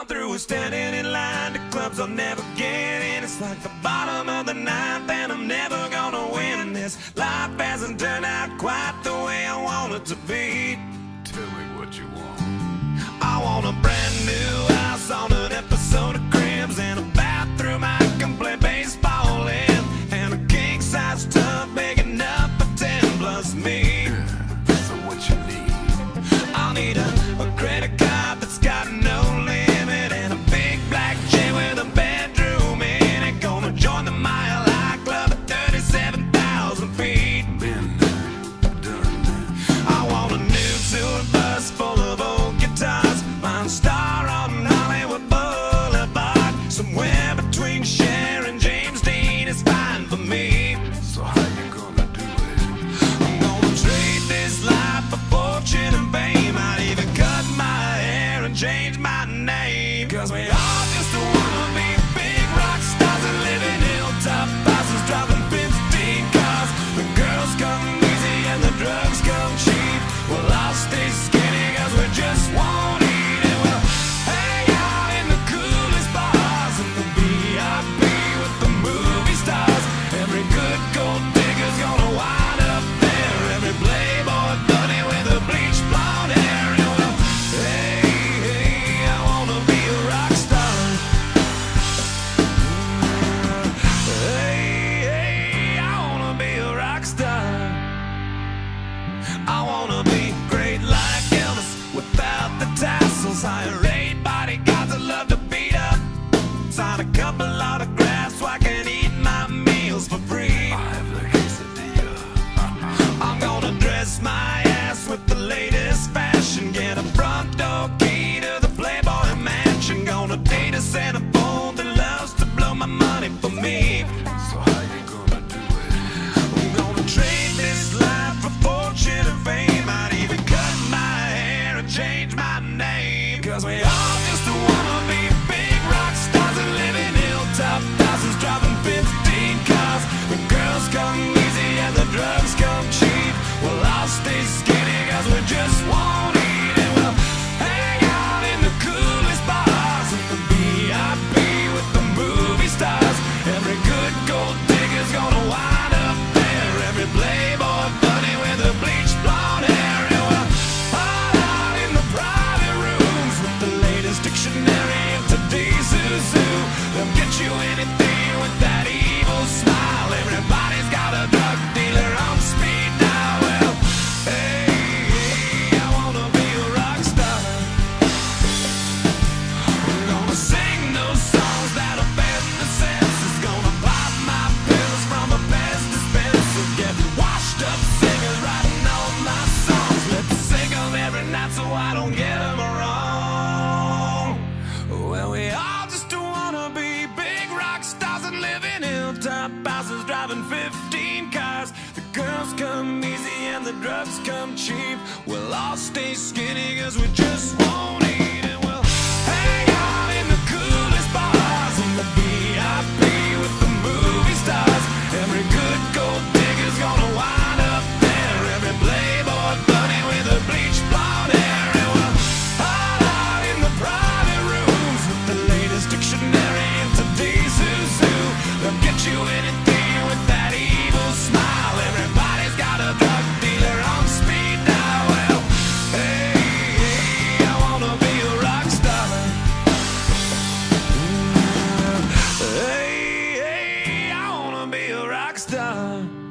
I'm through with standing in line to clubs I'll never get in. It's like the bottom of the ninth and I'm never gonna win. This life hasn't turned out quite the way I want it to be. Tell me what you want. I want a brand new house on an episode of Cribs, and a bathroom I can play baseball in, and a king-size tub big enough for 10 plus me. So what you need? I'll need a credit card that's got no limit, and a big black jet with a bedroom in it. Gonna join the Mile High Club at 37,000 feet. Been there, done that. I want a new tour bus full of old guitars, mine star on Hollywood Boulevard. Somewhere between Cher and James Dean is fine for me. So how you gonna do it? I'm gonna trade this life for fortune and fame. I'd even cut my hair and change my name, 'cause we all just wanna be big rock stars and live in hilltop houses, driving 15 cars. The girls come easy and the drugs come cheap. Well, I'll stay skinny 'cause we just won't eat, and we'll hang out in the coolest bars and the VIP with the movie stars. Every good gold digger's gonna wind up there, every playboy bunny with a bleached blonde hair. And well, hey, I wanna be a rock star. Hey, I wanna be a rock star. I wanna be great like Elvis without the tassels. Hire 8 bodyguards that love to beat up, sign a couple autographs so I can eat my meals for free. I have the quesadilla. I'm gonna dress my ass with the latest fashion, get a front door key to the Playboy Mansion. Gonna date a centerfold that loves to blow my money for me. So how you gonna do it? I'm gonna trade this life for fortune and fame. I'd even cut my hair and change my name, 'cause we all just wanna be big rock stars and live in hilltop houses, driving 15 cars. The girls come easy and the drugs come cheap. Well, I'll stay skinny 'cause we just won't eat, and we'll hang out in the coolest bars and the VIP with the movie stars. Every good gold digger's gonna wind up there, every playboy bunny with a bleached blonde hair. And we'll hide out in the private rooms with the latest dictionary of today's zoo. They'll get you anything with that evil smile. Everybody's got a drug dealer on speed dial. Well, hey, I wanna be a rock star. I'm gonna sing those songs that offend the senses. Gonna pop my pills from a Pez dispenser. Get washed up singers writing all my songs. Let's sing them every night so I don't get them wrong. Well, we all just wanna be big rock stars and live in hilltop houses, driving 15 cars. The girls come easy and the drugs come cheap. We'll all stay skinny 'cause we just won't eat, and we'll hang out in the coolest bars and the VIP with the movie stars. Every good gold digger's gonna wind up there, every playboy bunny with a bleached blonde hair. And we'll hide out in the private rooms with the latest dictionary of today's zoo. They'll get you anything with that evil smile. Everybody's got a drug dealer on speed dial. Well, hey, I wanna be a rock star. Hey, I wanna be a rock star.